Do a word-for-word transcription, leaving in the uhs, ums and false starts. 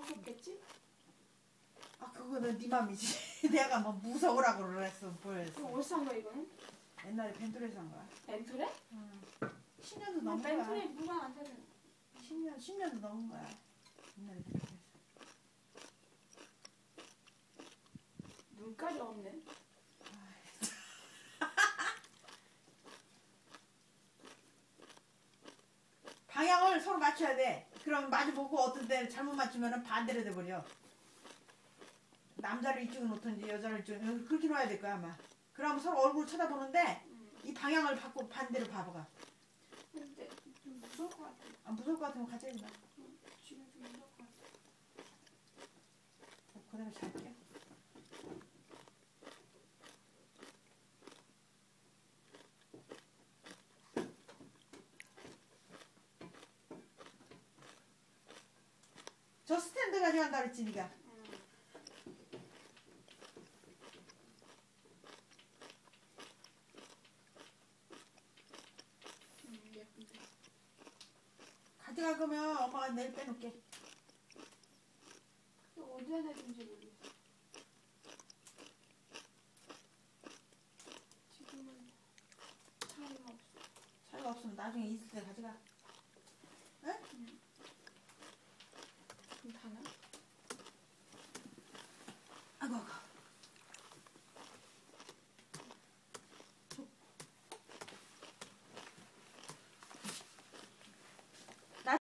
무섭겠지? 아 그거는 네 맘이지. 내가 뭐 무서우라고 그랬어. 뭐였어. 이거 어디서 산 거야 이거는? 옛날에 벤투레에서 산 거야. 벤투레? 응. 십 년도 넘은 거야. 벤투레 누가 안 사는? 십 년, 십 년도 넘은 거야. 옛날에 벤투레에서. 눈까지 없네. 방향을 서로 맞춰야 돼. 그럼 마주보고 어떤 때는 잘못 맞추면 반대로 돼버려. 남자를 이쪽에 놓든지 여자를 이쪽에 그렇게 놓아야 될 거야 아마. 그럼 서로 얼굴 쳐다보는데 음. 이 방향을 바꿔 반대로 봐봐. 근데 좀 무서울 것 같아. 아, 무서울 것 같으면 가져야 된다. 응, 지금 좀 무서울 것 같아. 그대로 잘게. 저 스탠드 가져간다 그랬지 니가. 음, 예쁜데. 가져갈 거면 엄마가 내일 빼놓게. 또 어디다 놔둔지 모르겠어. 지금은 차이가 없어. 차이가 없으면 나중에 있을 때 가져가.